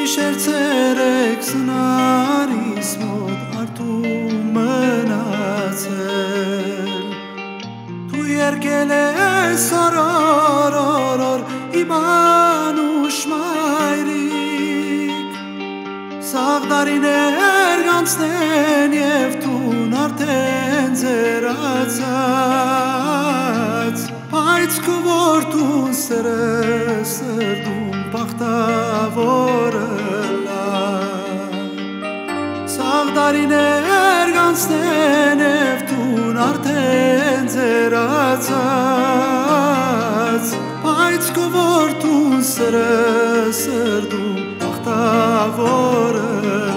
Գիշեր-ցերեկ սնարիս մոտ արդու մնացել Դու երկել ես օրոր իմ անուշ մայրիկ Սաղ դարիներ կանցնեն և տուն արդեն ձերացած Բայց քո որդուն սերը սրդում բախտավորը Սաղ դարիներ կանցնեն և տուն արդեն ձերացած Բայց քո որդուն սերը սրդում բախտավորը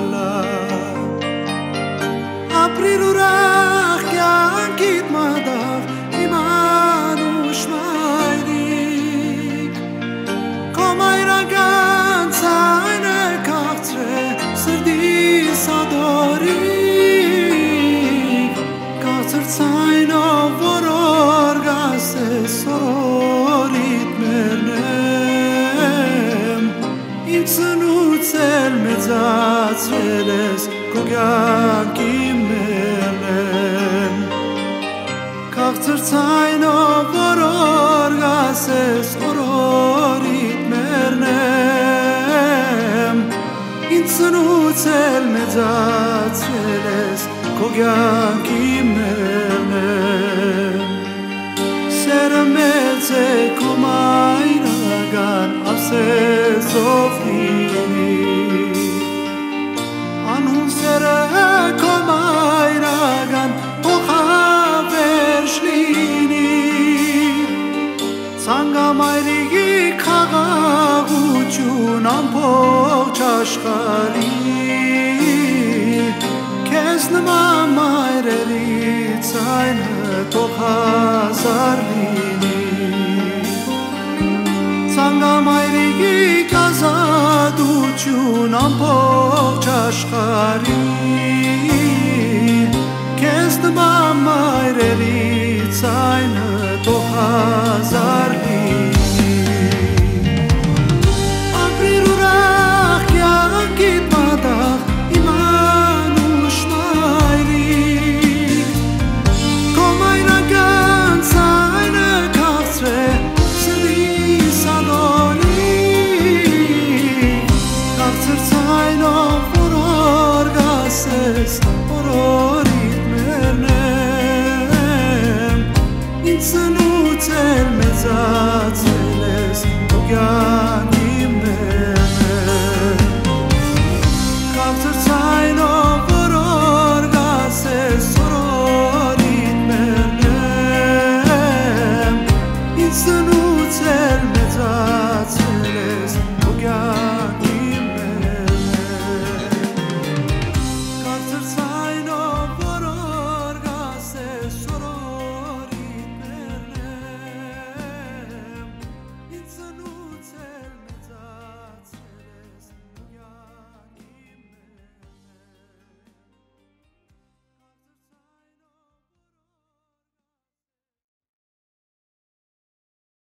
Ապրիր ուրախ կյանքիդ մատաղ իմ անուշ մայրիկ Քո մայրական ցայնը քաղցրե սրտիս ադորիկ Քաղցր ցայնով որոր գասես օրորիդ մերնեմ Իմ ծնուց էլ մեծացրել ես քո կյանքի մերնեմ Քաղցր ցայնով որոր գասես օրորիդ մերնեմ Ինձ ծնուց էլ մեծացրել ես քո կյանքի մերնեմ Սերը մեծ է քո մայրական ասեսով լինի Անուն սերը քո մայրական փոխավերջ լինի Ցանգամայրիկի խաղաղություն ամբողջ աշխարհի Քեզ նման մայրերի ցայնը թող հազար լինի Ցանգամայրիկի ազատություն ամբողջ աշխարհի Քեզ նման մայրերի ցայնը թող հազար